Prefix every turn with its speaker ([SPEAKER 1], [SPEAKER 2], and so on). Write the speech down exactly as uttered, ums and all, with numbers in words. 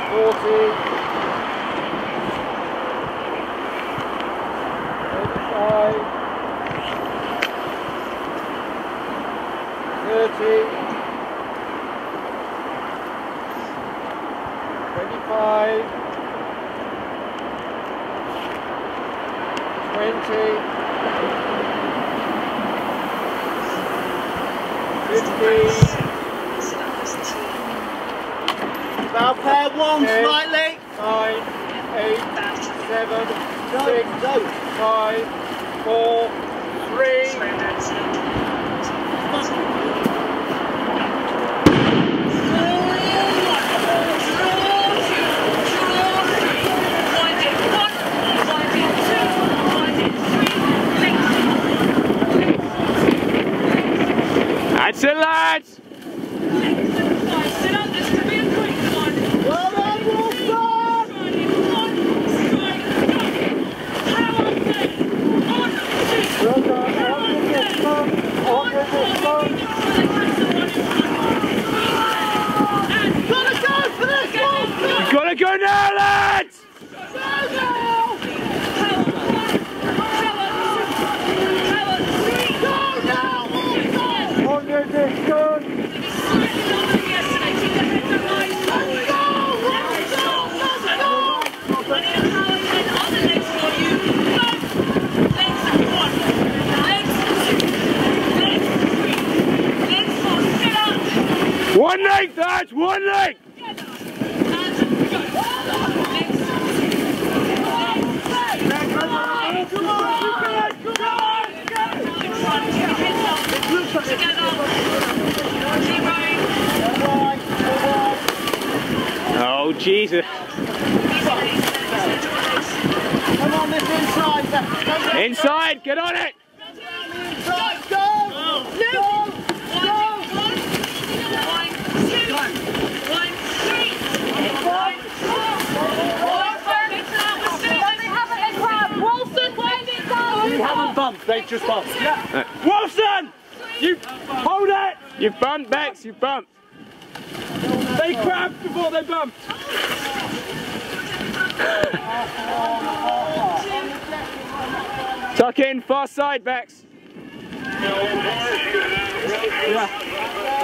[SPEAKER 1] forty, thirty-five, thirty, twenty-five, twenty, fifteen.
[SPEAKER 2] Bow pair one
[SPEAKER 1] ten,
[SPEAKER 2] slightly.
[SPEAKER 1] nine, eight, seven, six, five, four, three.
[SPEAKER 3] That's it, lads!
[SPEAKER 2] Well done, Wolfson!
[SPEAKER 1] Well done, on to this one, on to this one.
[SPEAKER 2] Gotta go for this, Wolfson!
[SPEAKER 3] You gotta go now, lads!
[SPEAKER 2] Go now!
[SPEAKER 1] On to this one.
[SPEAKER 3] One leg, lads, one leg! Oh, Jesus.
[SPEAKER 2] Come on, this inside.
[SPEAKER 3] Inside, get on it!
[SPEAKER 2] Inside, go! Go! Go!
[SPEAKER 1] We haven't bumped, they've just bumped.
[SPEAKER 3] Uh, Wolfson! You hold it! You bumped, Bex, you bumped. They grabbed before they bumped. Tuck in, far side, Bex. Yeah.